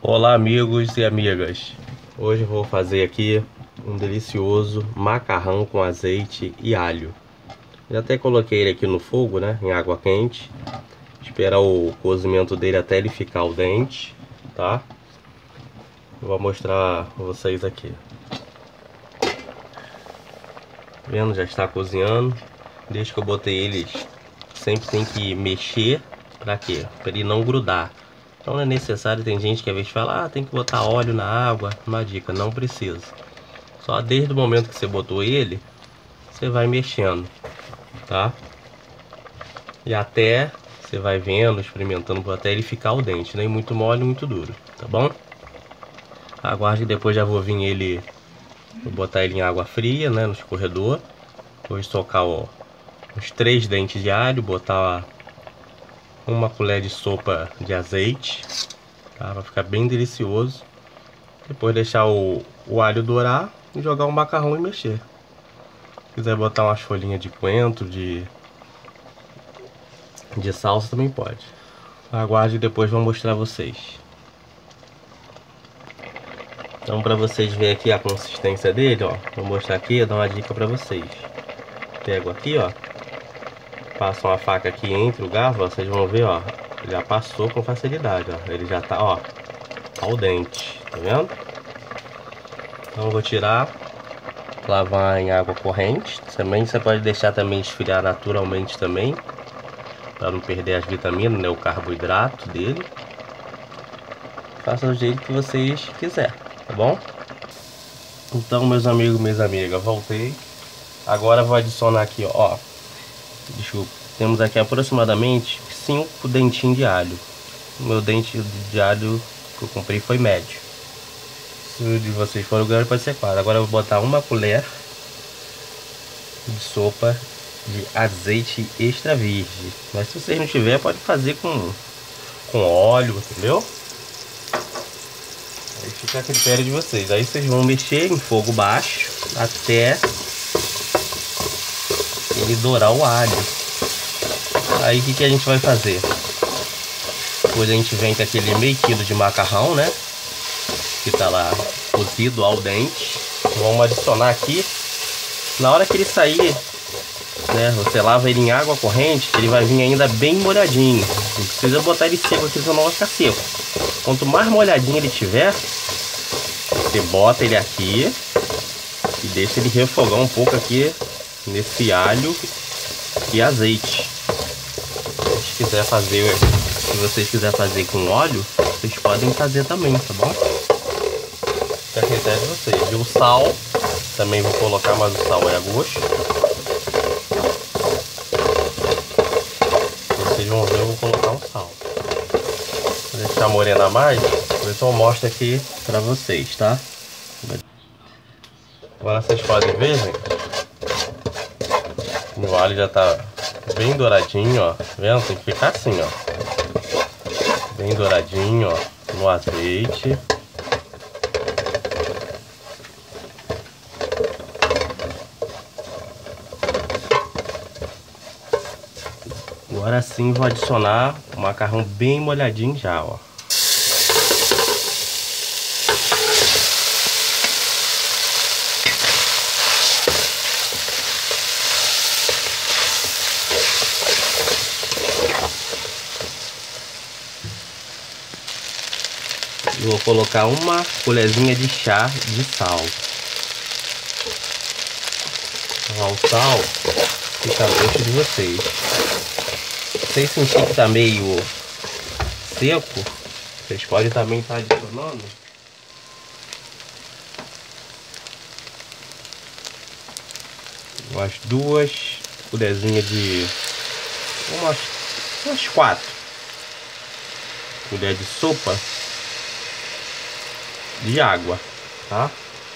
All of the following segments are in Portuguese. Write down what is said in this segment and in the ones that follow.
Olá amigos e amigas, hoje eu vou fazer aqui um delicioso macarrão com azeite e alho. Já até coloquei ele aqui no fogo, né, em água quente. Esperar o cozimento dele até ele ficar al dente, tá? Eu vou mostrar pra vocês aqui. Vendo, já está cozinhando. Desde que eu botei eles, sempre tem que mexer. Pra quê? Pra ele não grudar. Então não é necessário, tem gente que às vezes fala, tem que botar óleo na água. Uma dica, não precisa. Só desde o momento que você botou ele, você vai mexendo, tá? E até você vai vendo, experimentando até ele ficar al dente, nem muito mole, muito duro, tá bom? Aguarde, depois já vou vir ele, vou botar ele em água fria, né, no escorredor. Vou estocar, ó, uns 3 dentes de alho, botar uma colher de sopa de azeite, tá? Vai ficar bem delicioso. Depois deixar o alho dourar e jogar o macarrão e mexer. Se quiser botar umas folhinhas de coentro, de salsa também pode. Aguarde e depois vou mostrar a vocês. Então, para vocês verem aqui a consistência dele, ó, vou mostrar aqui, dar uma dica para vocês. Pego aqui, ó, passo uma faca aqui entre o garfo, ó, vocês vão ver, ó, já passou com facilidade, ó, ele já tá, ó, al dente, tá vendo? Então eu vou tirar, lavar em água corrente. Também você pode deixar também esfriar naturalmente também, para não perder as vitaminas, né, o carboidrato dele. Faça do jeito que vocês quiserem, tá bom? Então, meus amigos, minhas amigas, voltei. Agora vou adicionar aqui, ó, desculpa, temos aqui aproximadamente 5 dentinhos de alho. O meu dente de alho que eu comprei foi médio. Se o de vocês for grande, pode ser 4. Agora eu vou botar uma colher de sopa de azeite extra virgem. Mas se vocês não tiver, pode fazer com óleo, entendeu? Aí fica a critério de vocês. Aí vocês vão mexer em fogo baixo até ele dourar o alho. Aí o que a gente vai fazer? Depois a gente vem com aquele meio quilo de macarrão, né, que tá lá cozido al dente. Vamos adicionar aqui. Na hora que ele sair, né, você lava ele em água corrente, ele vai vir ainda bem molhadinho. Não precisa botar ele seco aqui, senão vai ficar seco. Quanto mais molhadinho ele tiver, você bota ele aqui e deixa ele refogar um pouco aqui nesse alho e azeite. Se vocês quiserem fazer com óleo, vocês podem fazer também, tá bom? Fica a critério de vocês. E o sal, também vou colocar, mas o sal é a gosto. Vocês vão ver, eu vou colocar um sal. Vou deixar morenar mais, depois eu mostro aqui pra vocês, tá? Agora vocês podem ver, gente. O alho já tá bem douradinho, ó. Tá vendo? Tem que ficar assim, ó. Bem douradinho, ó, no azeite. Agora sim vou adicionar o macarrão bem molhadinho já, ó. Vou colocar uma colherzinha de chá de sal. O sal fica a gosto de vocês. Se vocês sentirem que tá meio seco, vocês podem também estar adicionando umas 2 colherzinhas de umas 4 colheres de sopa de água, tá?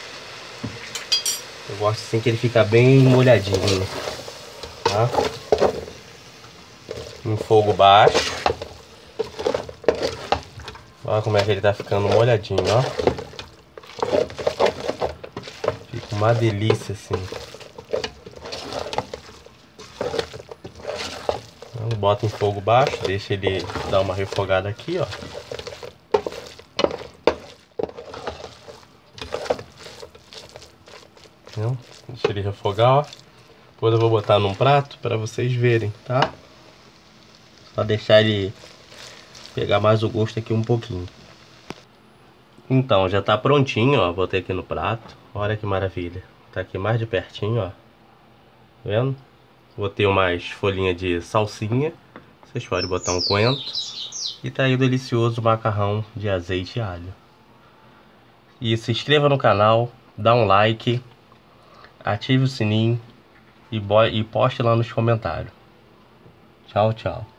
Eu gosto assim que ele fica bem molhadinho, tá? Em fogo baixo. Olha como é que ele tá ficando molhadinho, ó. Fica uma delícia assim. Então, bota em fogo baixo, deixa ele dar uma refogada aqui, ó. Entendeu? Deixa ele refogar, ó. Depois eu vou botar num prato para vocês verem, tá? Só deixar ele pegar mais o gosto aqui um pouquinho. Então, já tá prontinho, ó. Botei aqui no prato. Olha que maravilha. Tá aqui mais de pertinho, ó. Tá vendo? Botei umas folhinhas de salsinha. Vocês podem botar um coentro. E tá aí o delicioso macarrão de azeite e alho. E se inscreva no canal, dá um like, ative o sininho e poste lá nos comentários. Tchau, tchau.